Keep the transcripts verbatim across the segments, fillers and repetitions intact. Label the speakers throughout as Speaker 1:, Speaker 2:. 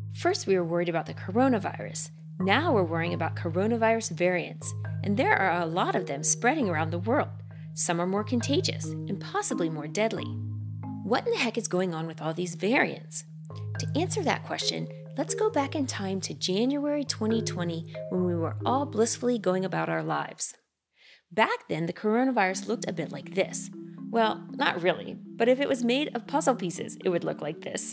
Speaker 1: First, we were worried about the coronavirus. Now we're worrying about coronavirus variants, and there are a lot of them spreading around the world. Some are more contagious and possibly more deadly. What in the heck is going on with all these variants? To answer that question, let's go back in time to January twenty twenty when we were all blissfully going about our lives. Back then, the coronavirus looked a bit like this. Well, not really, but if it was made of puzzle pieces, it would look like this.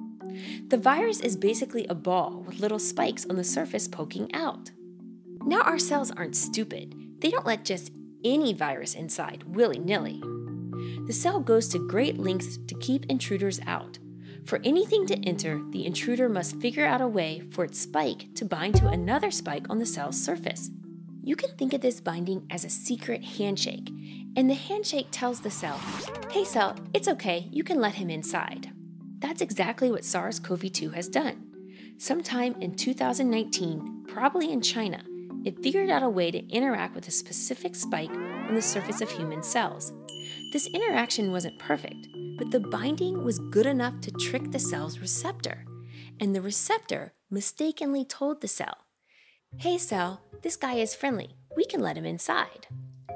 Speaker 1: The virus is basically a ball with little spikes on the surface poking out. Now our cells aren't stupid. They don't let just any virus inside willy-nilly. The cell goes to great lengths to keep intruders out. For anything to enter, the intruder must figure out a way for its spike to bind to another spike on the cell's surface. You can think of this binding as a secret handshake, and the handshake tells the cell, "Hey cell, it's okay, you can let him inside." That's exactly what SARS CoV two has done. Sometime in two thousand nineteen, probably in China, it figured out a way to interact with a specific spike on the surface of human cells. This interaction wasn't perfect, but the binding was good enough to trick the cell's receptor, and the receptor mistakenly told the cell, "Hey cell, this guy is friendly, we can let him inside."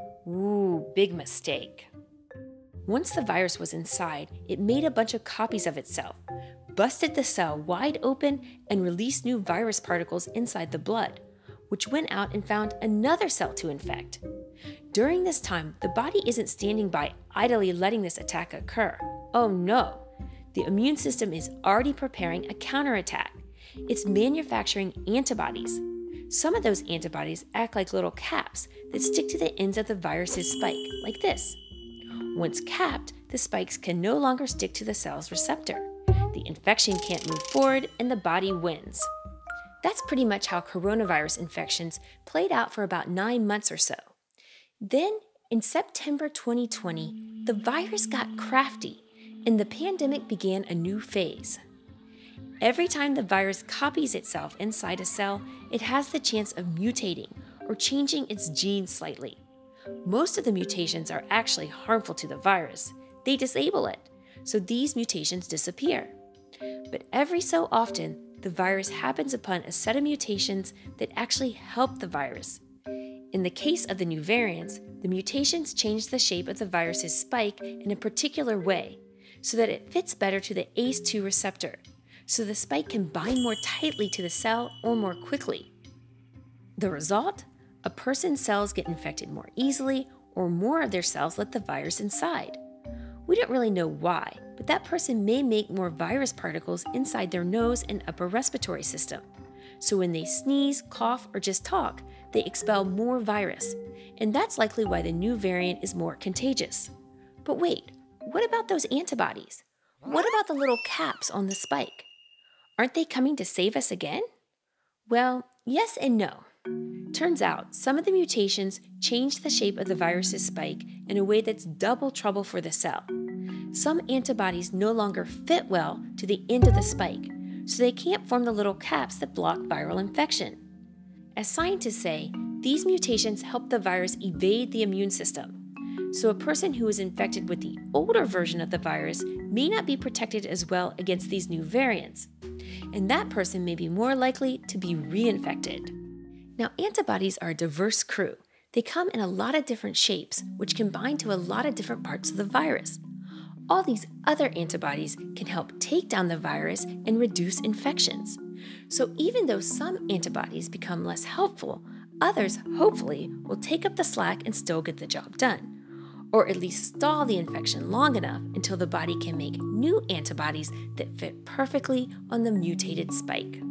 Speaker 1: Ooh, big mistake. Once the virus was inside, it made a bunch of copies of itself, busted the cell wide open, and released new virus particles inside the blood, which went out and found another cell to infect. During this time, the body isn't standing by idly letting this attack occur. Oh no! The immune system is already preparing a counterattack. It's manufacturing antibodies. Some of those antibodies act like little caps that stick to the ends of the virus's spike, like this. Once capped, the spikes can no longer stick to the cell's receptor. The infection can't move forward and the body wins. That's pretty much how coronavirus infections played out for about nine months or so. Then, in September twenty twenty, the virus got crafty and the pandemic began a new phase. Every time the virus copies itself inside a cell, it has the chance of mutating or changing its genes slightly. Most of the mutations are actually harmful to the virus. They disable it, so these mutations disappear. But every so often, the virus happens upon a set of mutations that actually help the virus. In the case of the new variants, the mutations change the shape of the virus's spike in a particular way, so that it fits better to the A C E two receptor, so the spike can bind more tightly to the cell or more quickly. The result? A person's cells get infected more easily, or more of their cells let the virus inside. We don't really know why, but that person may make more virus particles inside their nose and upper respiratory system. So when they sneeze, cough, or just talk, they expel more virus, and that's likely why the new variant is more contagious. But wait, what about those antibodies? What about the little caps on the spike? Aren't they coming to save us again? Well, yes and no. Turns out, some of the mutations change the shape of the virus's spike in a way that's double trouble for the cell. Some antibodies no longer fit well to the end of the spike, so they can't form the little caps that block viral infection. As scientists say, these mutations help the virus evade the immune system. So a person who is infected with the older version of the virus may not be protected as well against these new variants, and that person may be more likely to be reinfected. Now, antibodies are a diverse crew. They come in a lot of different shapes, which can bind to a lot of different parts of the virus. All these other antibodies can help take down the virus and reduce infections. So even though some antibodies become less helpful, others, hopefully, will take up the slack and still get the job done, or at least stall the infection long enough until the body can make new antibodies that fit perfectly on the mutated spike.